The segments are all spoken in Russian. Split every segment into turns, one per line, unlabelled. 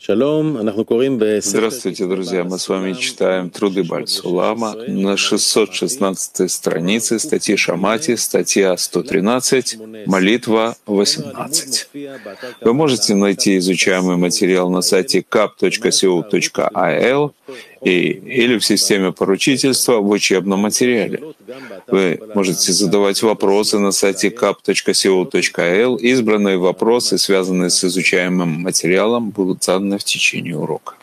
Здравствуйте, друзья! Мы с вами читаем труды Бааль Сулама на 616 странице статьи Шамати, статья 113, молитва 18. Вы можете найти изучаемый материал на сайте kap.co.il или в системе поручительства в учебном материале. Вы можете задавать вопросы на сайте kap.co.il. Избранные вопросы, связанные с изучаемым материалом, будут заданы в течение урока.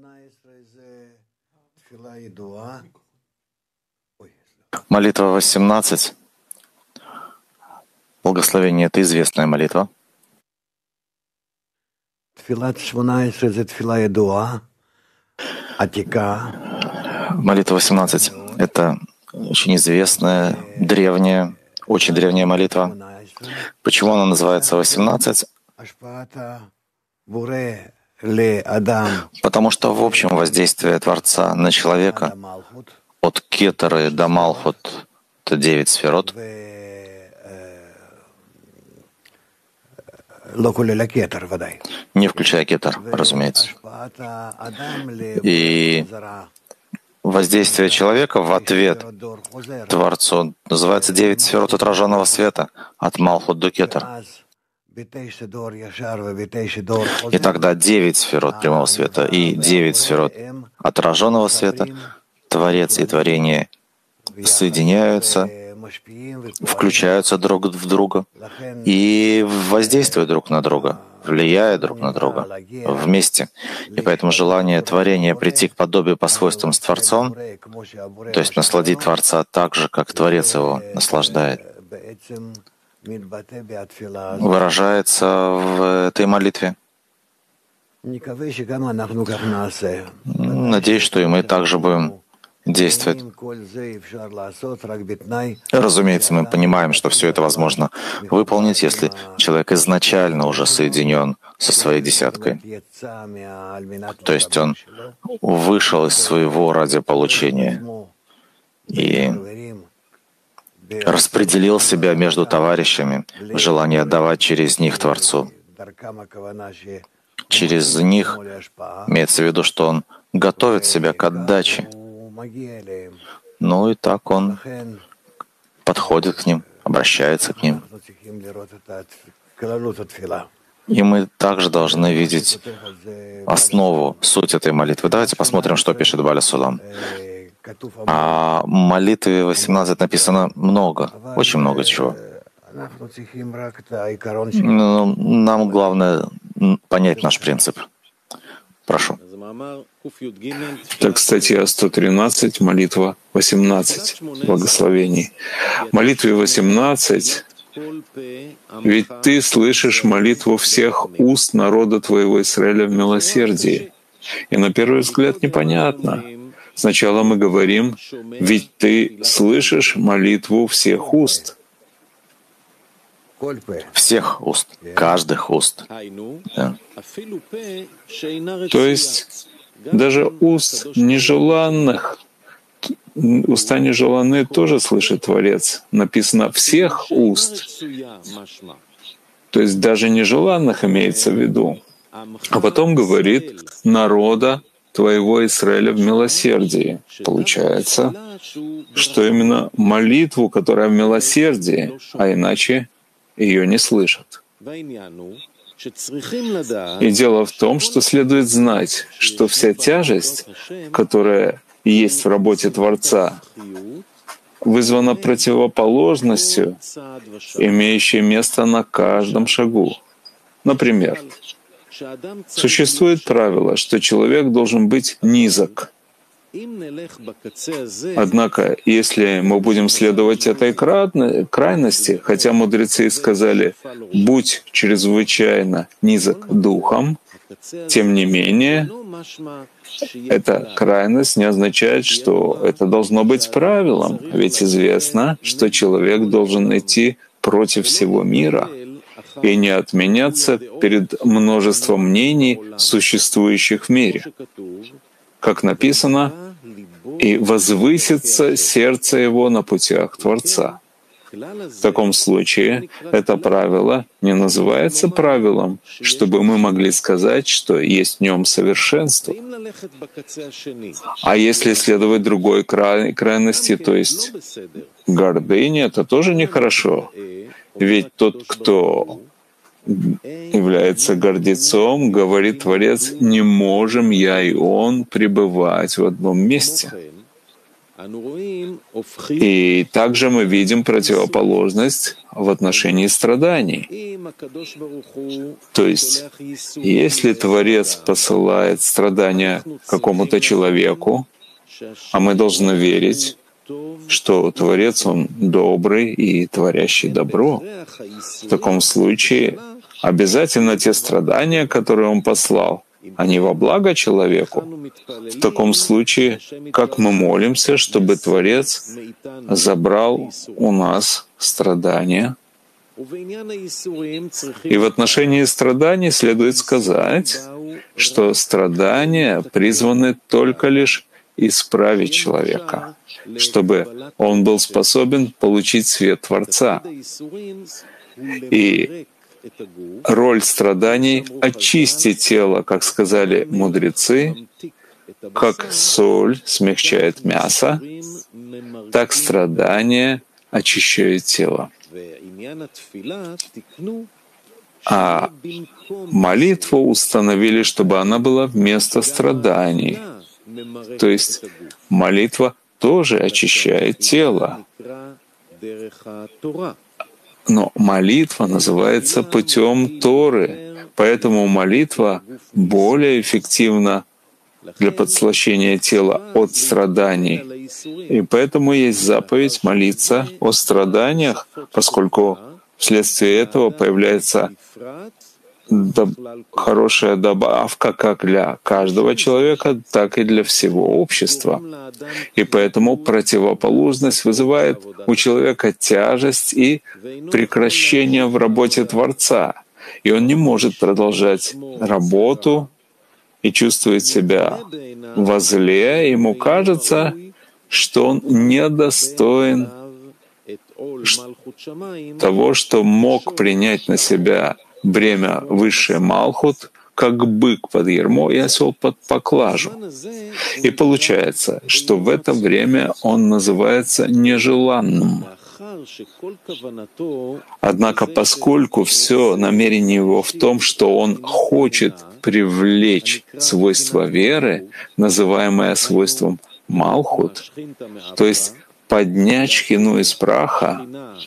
Молитва 18. Благословение — это известная молитва. Молитва 18 — это очень известная, древняя, очень древняя молитва. Почему она называется 18? Потому что в общем воздействие Творца на человека от Кетары до Малхут — это 9 сферот. Не включая Кетар, разумеется. И воздействие человека в ответ Творцу называется 9 сферот отраженного света от Малхут до Кетар. И тогда 9 сферот прямого света и 9 сферот отраженного света, Творец и творение соединяются, включаются друг в друга и воздействуют друг на друга, влияют друг на друга вместе. И поэтому желание творения прийти к подобию по свойствам с Творцом, то есть насладить Творца так же, как Творец его наслаждает, выражается в этой молитве. Надеюсь, что и мы также будем действовать. Разумеется, мы понимаем, что все это возможно выполнить, если человек изначально уже соединен со своей десяткой. То есть он вышел из своего ради получения и распределил себя между товарищами в желании отдавать через них Творцу. Через них имеется в виду, что он готовит себя к отдаче. Ну и так он подходит к ним, обращается к ним. И мы также должны видеть основу, суть этой молитвы. Давайте посмотрим, что пишет Бааль Сулам. О молитве 18 написано много, очень много чего. Но нам главное понять наш принцип. Прошу.
Так, статья 113, молитва 18, благословений. Молитве 18, ведь ты слышишь молитву всех уст народа твоего Израиля в милосердии. И на первый взгляд непонятно. Сначала мы говорим, ведь ты слышишь молитву всех уст.
Всех уст, каждых уст. Да.
То есть даже уст нежеланных, уста нежеланные тоже слышит Творец. Написано «всех уст». То есть даже нежеланных имеется в виду. А потом говорит «народа твоего Израиля в милосердии». Получается, что именно молитву, которая в милосердии, а иначе ее не слышат. И дело в том, что следует знать, что вся тяжесть, которая есть в работе Творца, вызвана противоположностью, имеющей место на каждом шагу. Например, существует правило, что человек должен быть низок. Однако, если мы будем следовать этой крайности, хотя мудрецы сказали «будь чрезвычайно низок духом», тем не менее, эта крайность не означает, что это должно быть правилом, ведь известно, что человек должен идти против всего мира и не отменяться перед множеством мнений, существующих в мире. Как написано, «И возвысится сердце его на путях Творца». В таком случае это правило не называется правилом, чтобы мы могли сказать, что есть в нем совершенство. А если следовать другой крайности, то есть гордыне, это тоже нехорошо. Ведь тот, кто является гордецом, говорит Творец, не можем я и он пребывать в одном месте. И также мы видим противоположность в отношении страданий. То есть, если Творец посылает страдания какому-то человеку, а мы должны верить, что Творец, Он добрый и творящий добро, в таком случае обязательно те страдания, которые Он послал, они во благо человеку. В таком случае, как мы молимся, чтобы Творец забрал у нас страдания? И в отношении страданий следует сказать, что страдания призваны только лишь исправить человека, чтобы он был способен получить свет Творца. И роль страданий — очистить тело, как сказали мудрецы, как соль смягчает мясо, так страдания очищают тело. А молитву установили, чтобы она была вместо страданий. То есть молитва тоже очищает тело. Но молитва называется путем Торы, поэтому молитва более эффективна для подслащения тела от страданий. И поэтому есть заповедь молиться о страданиях, поскольку вследствие этого появляется хорошая добавка как для каждого человека, так и для всего общества. И поэтому противоположность вызывает у человека тяжесть и прекращение в работе Творца. И он не может продолжать работу и чувствует себя во зле. Ему кажется, что он недостоин того, что мог принять на себя бремя высший Малхут, как бык под ярмо и осел под поклажу. И получается, что в это время он называется нежеланным. Однако, поскольку все намерение его в том, что он хочет привлечь свойство веры, называемое свойством Малхут, то есть поднять шхину из праха,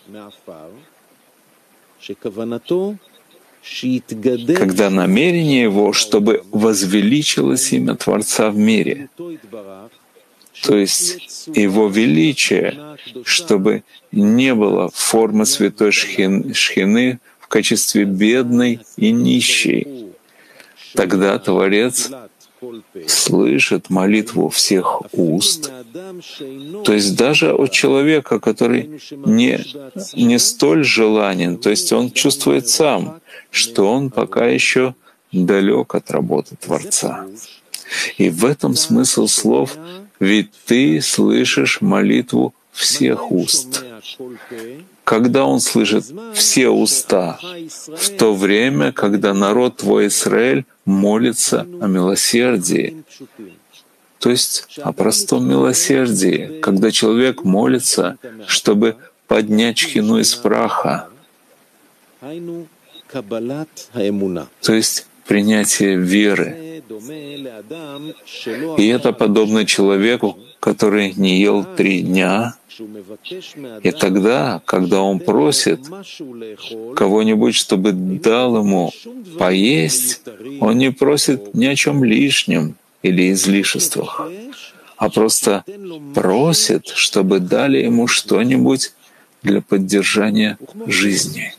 когда намерение его, чтобы возвеличилось имя Творца в мире, то есть его величие, чтобы не было формы святой шхины в качестве бедной и нищей, тогда Творец слышит молитву всех уст, то есть даже от человека, который не столь желанен, то есть он чувствует сам, что он пока еще далек от работы Творца. И в этом смысл слов «Ведь ты слышишь молитву всех уст». Когда он слышит все уста, в то время, когда народ твой Израиль молится о милосердии, то есть о простом милосердии, когда человек молится, чтобы поднять шхину из праха, то есть принятие веры. И это подобно человеку, который не ел 3 дня, и тогда, когда он просит кого-нибудь, чтобы дал ему поесть, он не просит ни о чем лишнем или излишествах, а просто просит, чтобы дали ему что-нибудь для поддержания жизни.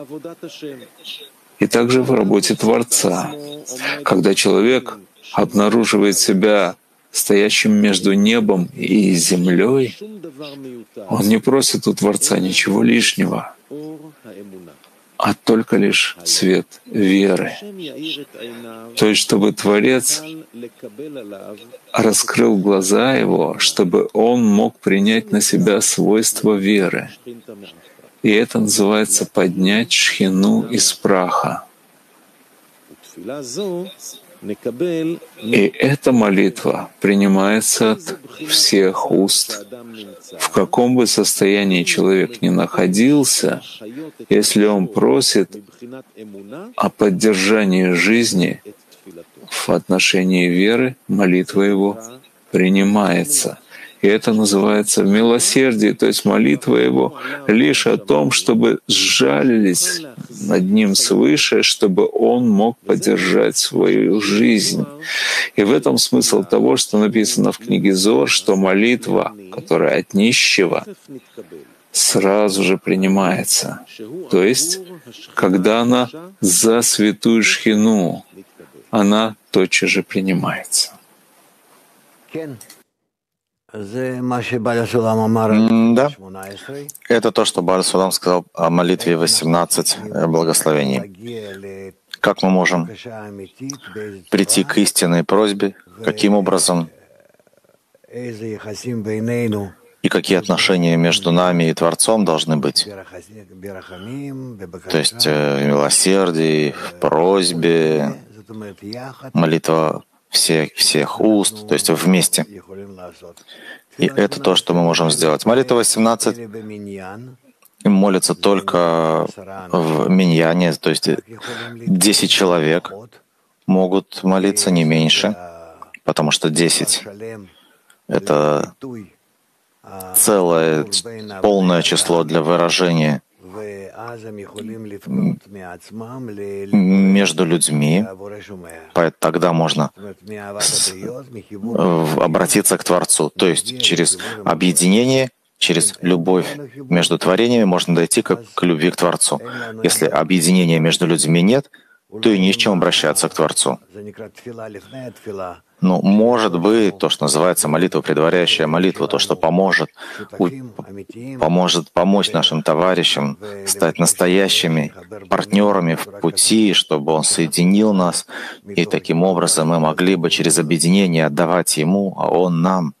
И также в работе Творца, когда человек обнаруживает себя стоящим между небом и землей, он не просит у Творца ничего лишнего, а только лишь свет веры. То есть, чтобы Творец раскрыл глаза его, чтобы он мог принять на себя свойства веры. И это называется поднять шхину из праха. И эта молитва принимается от всех уст. В каком бы состоянии человек ни находился, если он просит о поддержании жизни в отношении веры, молитва его принимается. И это называется милосердие, то есть молитва его лишь о том, чтобы сжалились над ним свыше, чтобы он мог поддержать свою жизнь. И в этом смысл того, что написано в книге Зоар, что молитва, которая от нищего, сразу же принимается. То есть, когда она за святую шхину, она тотчас же принимается.
Да, это то, что Бааль Сулам сказал о молитве 18 благословений. Как мы можем прийти к истинной просьбе, каким образом и какие отношения между нами и Творцом должны быть. То есть в милосердии, в просьбе, молитва всех уст, то есть вместе. И это то, что мы можем сделать. Молитва 18 молится только в миньяне, то есть 10 человек могут молиться, не меньше, потому что 10 — это целое, полное число для выражения между людьми, тогда можно обратиться к Творцу. То есть через объединение, через любовь между творениями можно дойти к любви к Творцу. Если объединения между людьми нет, то и не с чем обращаться к Творцу. Ну, может быть, то, что называется молитва, предваряющая молитву, то, что поможет помочь нашим товарищам стать настоящими партнерами в пути, чтобы он соединил нас, и таким образом мы могли бы через объединение отдавать ему, а он нам.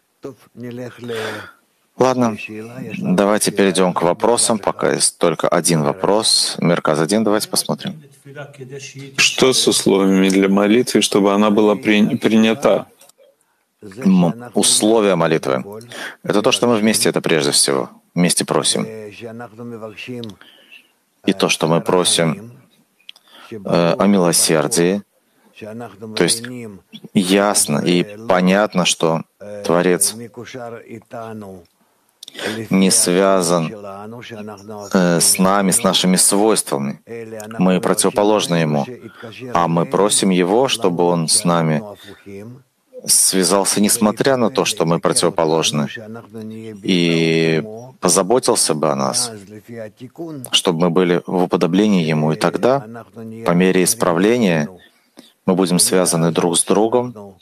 Ладно, давайте перейдем к вопросам. Пока есть только один вопрос. Мерказ-1, давайте посмотрим.
Что с условиями для молитвы, чтобы она была принята?
Условия молитвы — это то, что мы вместе, это прежде всего. Вместе просим. И то, что мы просим о милосердии, то есть ясно и понятно, что Творец не связан с нами, с нашими свойствами. Мы противоположны Ему. А мы просим Его, чтобы Он с нами связался, несмотря на то, что мы противоположны, и позаботился бы о нас, чтобы мы были в уподоблении Ему. И тогда, по мере исправления, мы будем связаны друг с другом,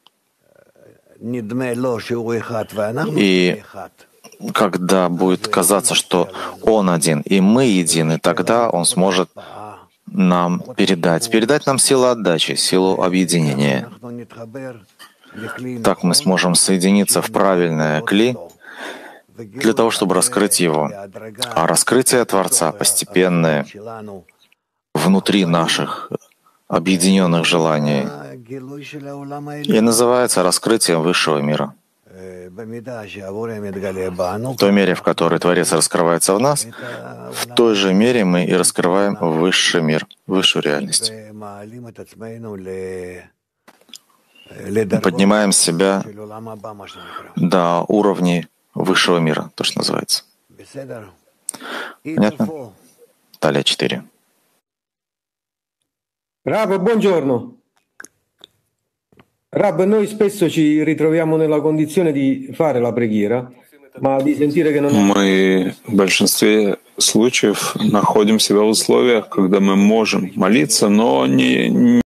и когда будет казаться, что Он один, и мы едины, тогда Он сможет нам передать нам силу отдачи, силу объединения. Так мы сможем соединиться в правильное кли для того, чтобы раскрыть его. А раскрытие Творца постепенное внутри наших объединенных желаний и называется раскрытием высшего мира. В той мере, в которой Творец раскрывается в нас, в той же мере мы и раскрываем высший мир, высшую реальность. Мы поднимаем себя до уровней высшего мира, то, что называется. Понятно? Талия 4.
Rav, buongiorno. Rav, noi spesso ci ritroviamo nella condizione di fare la preghiera, ma di sentire che non è...
Мы в большинстве случаев находим себя в условиях, когда мы можем молиться, но не